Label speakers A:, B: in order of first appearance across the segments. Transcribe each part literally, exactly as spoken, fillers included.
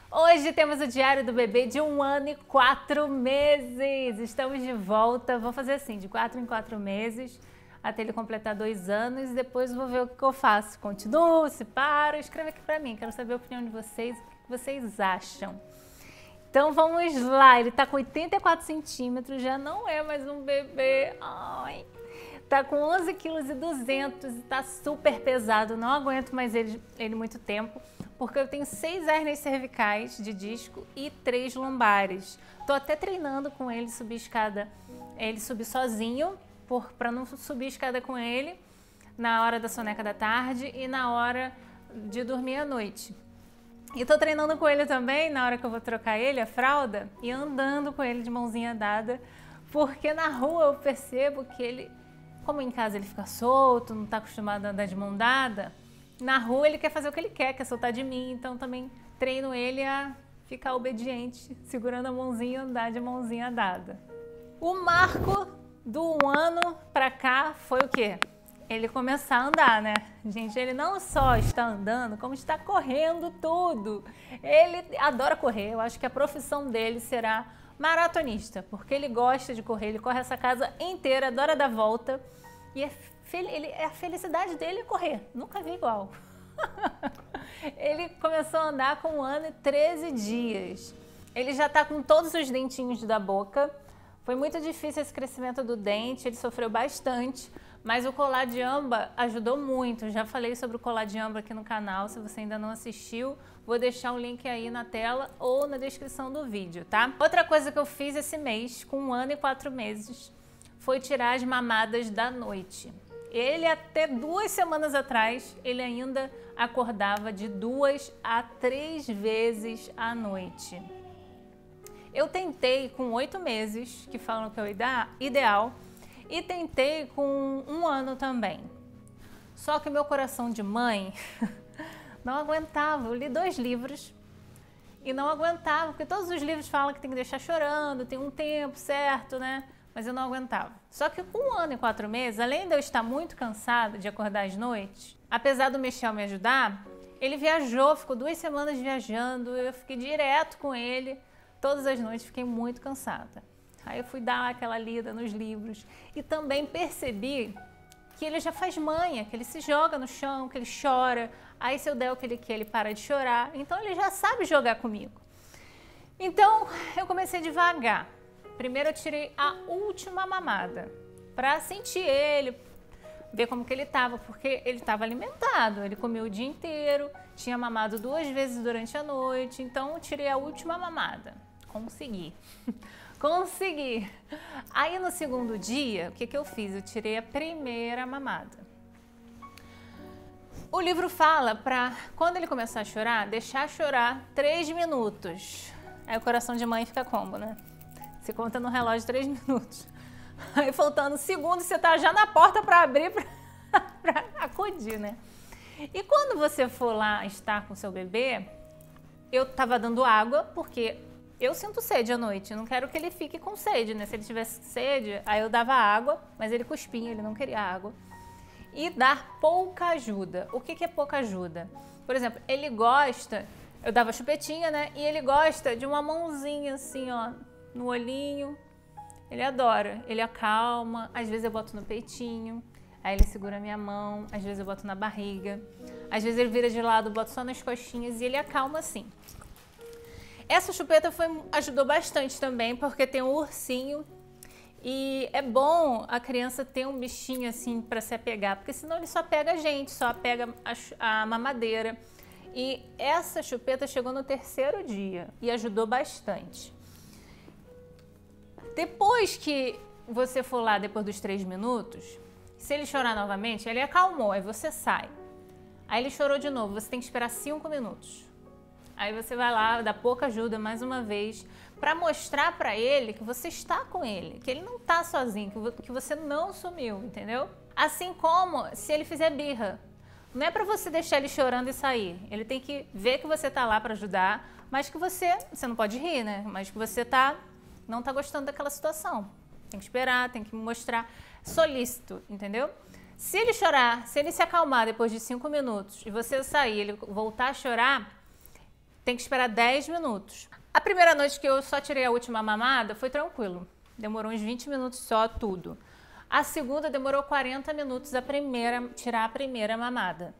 A: Hoje temos o diário do bebê de um ano e quatro meses. Estamos de volta. Vou fazer assim, de quatro em quatro meses, até ele completar dois anos. E depois vou ver o que eu faço. Continuo, se paro. Escreve aqui pra mim. Quero saber a opinião de vocês. O que vocês acham? Então vamos lá. Ele tá com oitenta e quatro centímetros. Já não é mais um bebê. Ai... Tá com onze quilos e duzentos e tá super pesado, não aguento mais ele, ele muito tempo, porque eu tenho seis hérnias cervicais de disco e três lombares. Tô até treinando com ele subir escada, ele subir sozinho, para não subir escada com ele na hora da soneca da tarde e na hora de dormir à noite. E tô treinando com ele também na hora que eu vou trocar ele, a fralda, e andando com ele de mãozinha dada, porque na rua eu percebo que ele... Como em casa ele fica solto, não está acostumado a andar de mão dada, na rua ele quer fazer o que ele quer, quer soltar de mim, então também treino ele a ficar obediente, segurando a mãozinha e andar de mãozinha dada. O marco do um ano pra cá foi o quê? Ele começar a andar, né? Gente, ele não só está andando, como está correndo tudo. Ele adora correr, eu acho que a profissão dele será maratonista, porque ele gosta de correr, ele corre essa casa inteira, adora dar volta. E é, ele, é a felicidade dele é correr, nunca vi igual. Ele começou a andar com um ano e treze dias. Ele já está com todos os dentinhos da boca. Foi muito difícil esse crescimento do dente, ele sofreu bastante, mas o colar de amba ajudou muito. Já falei sobre o colar de amba aqui no canal, se você ainda não assistiu, vou deixar o link aí na tela ou na descrição do vídeo, tá? Outra coisa que eu fiz esse mês, com um ano e quatro meses, foi tirar as mamadas da noite. Ele até duas semanas atrás, ele ainda acordava de duas a três vezes à noite. Eu tentei com oito meses, que falam que é o ideal, e tentei com um ano também. Só que meu coração de mãe não aguentava. Eu li dois livros e não aguentava, porque todos os livros falam que tem que deixar chorando, tem um tempo certo, né? Mas eu não aguentava. Só que com um ano e quatro meses, além de eu estar muito cansada de acordar às noites, apesar do Michel me ajudar, ele viajou, ficou duas semanas viajando, eu fiquei direto com ele, todas as noites fiquei muito cansada. Aí eu fui dar aquela lida nos livros e também percebi que ele já faz manha, que ele se joga no chão, que ele chora. Aí se eu der o que ele quer, ele para de chorar. Então ele já sabe jogar comigo. Então eu comecei devagar. Primeiro eu tirei a última mamada para sentir ele, ver como que ele estava, porque ele estava alimentado, ele comeu o dia inteiro, tinha mamado duas vezes durante a noite, então eu tirei a última mamada. Consegui. Consegui. Aí no segundo dia, o que que eu fiz? Eu tirei a primeira mamada. O livro fala para, quando ele começar a chorar, deixar chorar três minutos. Aí o coração de mãe fica como, né? Você conta no relógio três minutos. Aí faltando segundos, você tá já na porta para abrir, para acudir, né? E quando você for lá estar com seu bebê, eu tava dando água, porque eu sinto sede à noite, eu não quero que ele fique com sede, né? Se ele tivesse sede, aí eu dava água, mas ele cuspinha, ele não queria água. E dar pouca ajuda. O que que é pouca ajuda? Por exemplo, ele gosta, eu dava chupetinha, né? E ele gosta de uma mãozinha assim, ó, no olhinho. Ele adora, ele acalma, às vezes eu boto no peitinho, aí ele segura a minha mão, às vezes eu boto na barriga, às vezes ele vira de lado, eu boto só nas costinhas e ele acalma assim. Essa chupeta foi, ajudou bastante também, porque tem um ursinho e é bom a criança ter um bichinho assim para se apegar, porque senão ele só pega a gente, só pega a, a mamadeira. E essa chupeta chegou no terceiro dia e ajudou bastante. Depois que você for lá, depois dos três minutos, se ele chorar novamente, ele acalmou, aí você sai. Aí ele chorou de novo, você tem que esperar cinco minutos. Aí você vai lá, dá pouca ajuda mais uma vez, para mostrar para ele que você está com ele, que ele não está sozinho, que você não sumiu, entendeu? Assim como se ele fizer birra. Não é para você deixar ele chorando e sair. Ele tem que ver que você está lá para ajudar, mas que você, você não pode rir, né? Mas que você tá, não está gostando daquela situação. Tem que esperar, tem que mostrar solícito, entendeu? Se ele chorar, se ele se acalmar depois de cinco minutos e você sair, ele voltar a chorar, tem que esperar dez minutos. A primeira noite que eu só tirei a última mamada foi tranquilo. Demorou uns vinte minutos só tudo. A segunda demorou quarenta minutos a primeira, tirar a primeira mamada.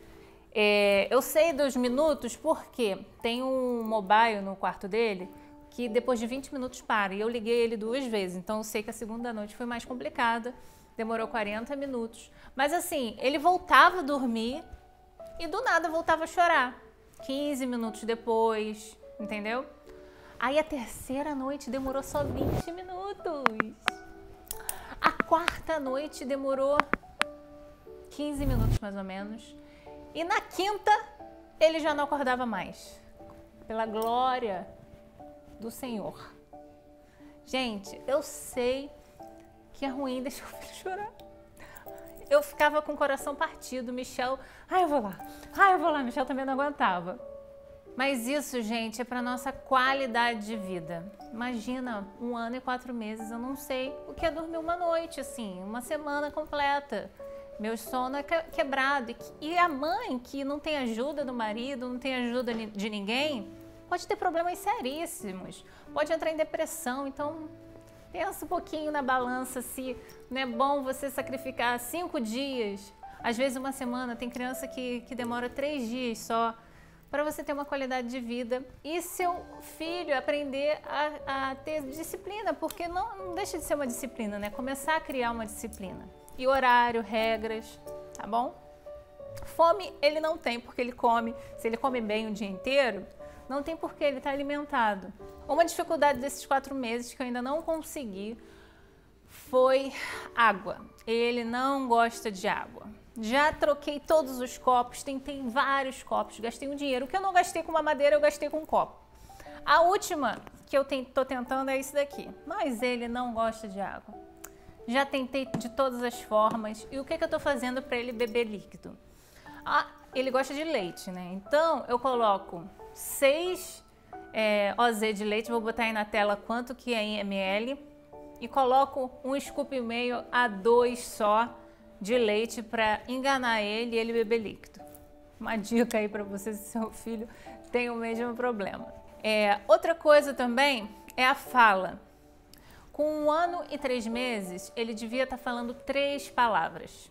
A: É, eu sei dos minutos porque tem um mobile no quarto dele que depois de vinte minutos para. E eu liguei ele duas vezes, então eu sei que a segunda noite foi mais complicada. Demorou quarenta minutos. Mas assim, ele voltava a dormir e do nada voltava a chorar. quinze minutos depois, entendeu? Aí a terceira noite demorou só vinte minutos. A quarta noite demorou quinze minutos mais ou menos. E na quinta, ele já não acordava mais. Pela glória do Senhor. Gente, eu sei que é ruim deixar o filho chorar. Eu ficava com o coração partido. Michel, ai, eu vou lá. Ai, eu vou lá. Michel também não aguentava. Mas isso, gente, é para nossa qualidade de vida. Imagina, um ano e quatro meses, eu não sei o que é dormir uma noite, assim, uma semana completa. Meu sono é quebrado. E a mãe que não tem ajuda do marido, não tem ajuda de ninguém, pode ter problemas seríssimos. Pode entrar em depressão. Então, pensa um pouquinho na balança se não é bom você sacrificar cinco dias. Às vezes uma semana, tem criança que, que demora três dias só, para você ter uma qualidade de vida e seu filho aprender a, a ter disciplina, porque não, não deixa de ser uma disciplina, né? Começar a criar uma disciplina. E horário, regras, tá bom? Fome ele não tem, porque ele come, se ele come bem o dia inteiro, não tem porque ele está alimentado. Uma dificuldade desses quatro meses que eu ainda não consegui foi água. Ele não gosta de água. Já troquei todos os copos, tentei vários copos, gastei um dinheiro. O que eu não gastei com mamadeira, eu gastei com copo. A última que eu estou tentando é esse daqui, mas ele não gosta de água. Já tentei de todas as formas. E o que, que eu estou fazendo para ele beber líquido? Ah, ele gosta de leite, né? Então, eu coloco seis é, O Z de leite, vou botar aí na tela quanto que é em ml, e coloco um scoop e meio a dois só de leite para enganar ele e ele beber líquido. Uma dica aí para você se seu filho tem o mesmo problema. É, outra coisa também é a fala. Com um ano e três meses, ele devia estar falando três palavras.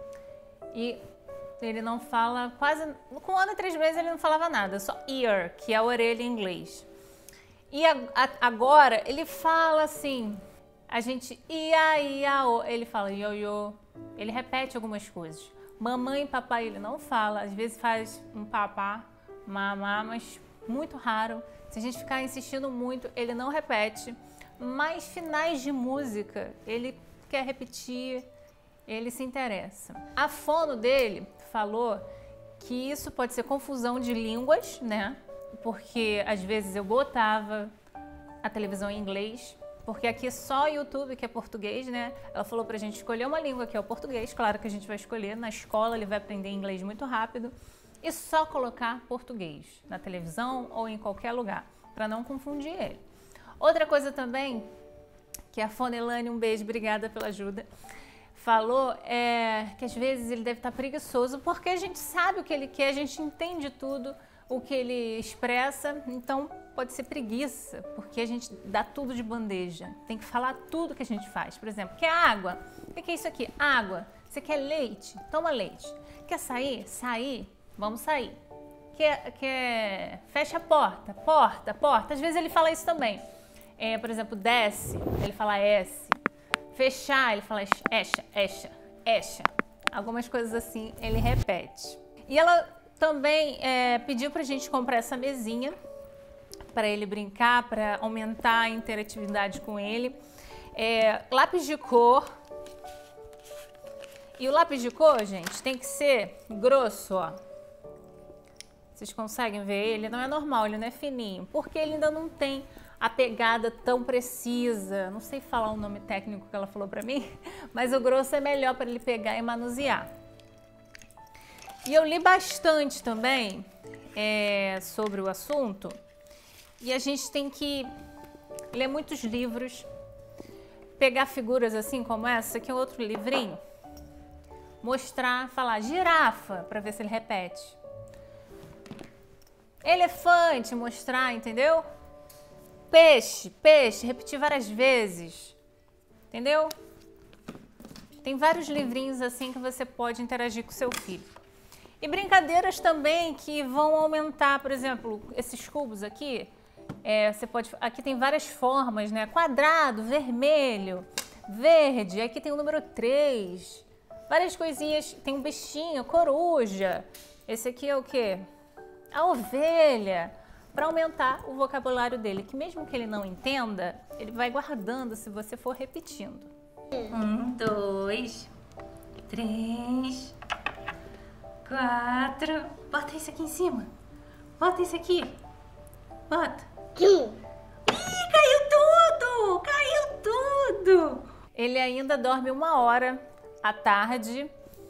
A: E ele não fala quase... Com um ano e três meses ele não falava nada, só ear, que é a orelha em inglês. E a, a, agora ele fala assim, a gente ia, ia, o, ele fala ioiô, ele repete algumas coisas. Mamãe e papai ele não fala, às vezes faz um papá, mamá, mas muito raro. Se a gente ficar insistindo muito, ele não repete. Mas finais de música, ele quer repetir, ele se interessa. A fono dele falou que isso pode ser confusão de línguas, né? Porque às vezes eu botava a televisão em inglês, porque aqui é só YouTube que é português, né? Ela falou pra gente escolher uma língua que é o português, claro que a gente vai escolher. Na escola ele vai aprender inglês muito rápido. E só colocar português na televisão ou em qualquer lugar, para não confundir ele. Outra coisa também, que a Fonelane, um beijo, obrigada pela ajuda, falou é que às vezes ele deve estar preguiçoso, porque a gente sabe o que ele quer, a gente entende tudo, o que ele expressa, então pode ser preguiça, porque a gente dá tudo de bandeja, tem que falar tudo que a gente faz. Por exemplo, quer água? O que é isso aqui? Água. Você quer leite? Toma leite. Quer sair? Sair? Vamos sair. Quer, quer... Fecha a porta? Porta, porta. Às vezes ele fala isso também. É, por exemplo, desce, ele fala S. Fechar, ele fala echa, echa, echa. Algumas coisas assim ele repete. E ela também é, pediu pra gente comprar essa mesinha para ele brincar, para aumentar a interatividade com ele. É, lápis de cor. E o lápis de cor, gente, tem que ser grosso, ó. Vocês conseguem ver ele? Não é normal, ele não é fininho, porque ele ainda não tem a pegada tão precisa. Não sei falar o nome técnico que ela falou pra mim, mas o grosso é melhor para ele pegar e manusear. E eu li bastante também é, sobre o assunto, e a gente tem que ler muitos livros, pegar figuras assim como essa, que é outro livrinho, mostrar, falar girafa, para ver se ele repete. Elefante, mostrar, entendeu? Peixe, peixe, repetir várias vezes, entendeu? Tem vários livrinhos assim que você pode interagir com seu filho. E brincadeiras também que vão aumentar, por exemplo, esses cubos aqui, é, você pode, aqui tem várias formas, né? Quadrado, vermelho, verde, aqui tem o número três, várias coisinhas, tem um bichinho, coruja, esse aqui é o quê? A ovelha, para aumentar o vocabulário dele, que mesmo que ele não entenda, ele vai guardando se você for repetindo. Um, dois, três, quatro. Bota isso aqui em cima. Bota isso aqui. Bota. Ih, caiu tudo! Caiu tudo! Ele ainda dorme uma hora à tarde.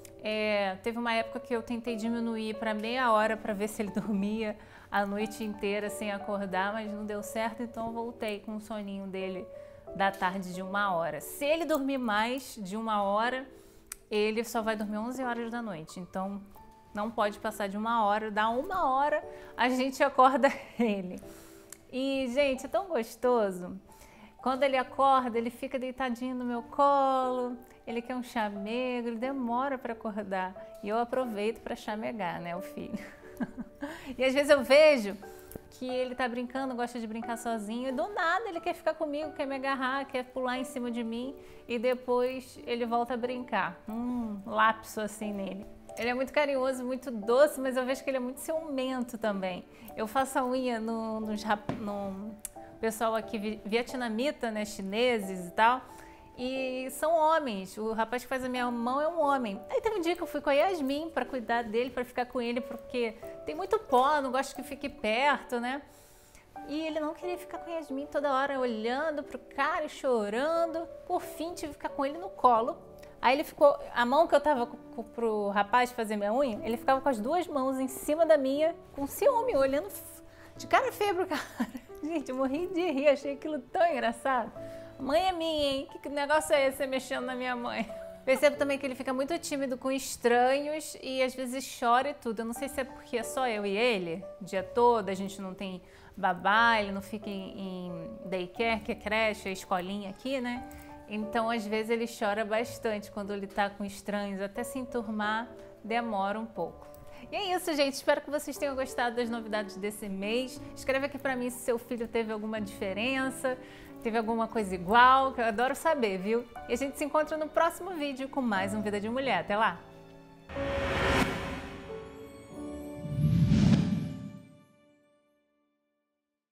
A: É, teve uma época que eu tentei diminuir para meia hora para ver se ele dormia a noite inteira sem acordar, mas não deu certo, então eu voltei com o soninho dele da tarde de uma hora. Se ele dormir mais de uma hora, ele só vai dormir onze horas da noite, então não pode passar de uma hora, dá uma hora a gente acorda ele. E, gente, é tão gostoso. Quando ele acorda, ele fica deitadinho no meu colo, ele quer um chamego, ele demora para acordar. E eu aproveito para chamegar, né, o filho. E às vezes eu vejo que ele tá brincando, gosta de brincar sozinho, e do nada ele quer ficar comigo, quer me agarrar, quer pular em cima de mim, e depois ele volta a brincar. Um lapso assim nele. Ele é muito carinhoso, muito doce, mas eu vejo que ele é muito ciumento também. Eu faço a unha no, no, no pessoal aqui vietnamita, né, chineses e tal, e são homens. O rapaz que faz a minha mão é um homem. Aí teve um dia que eu fui com a Yasmin para cuidar dele, para ficar com ele, porque tem muito pó, não gosto que fique perto, né? E ele não queria ficar com a Yasmin toda hora, olhando pro cara e chorando. Por fim, tive que ficar com ele no colo. Aí ele ficou, a mão que eu tava pro rapaz fazer minha unha, ele ficava com as duas mãos em cima da minha, com ciúme, olhando de cara feia pro cara. Gente, eu morri de rir, achei aquilo tão engraçado. Mãe é minha, hein? Que negócio é esse, você mexendo na minha mãe? Percebo também que ele fica muito tímido com estranhos e às vezes chora e tudo. Eu não sei se é porque é só eu e ele, o dia todo, a gente não tem babá, ele não fica em, em daycare, que é creche, é escolinha aqui, né? Então, às vezes, ele chora bastante quando ele tá com estranhos, até se enturmar, demora um pouco. E é isso, gente. Espero que vocês tenham gostado das novidades desse mês. Escreve aqui pra mim se seu filho teve alguma diferença, teve alguma coisa igual, que eu adoro saber, viu? E a gente se encontra no próximo vídeo com mais um Vida de Mulher. Até lá!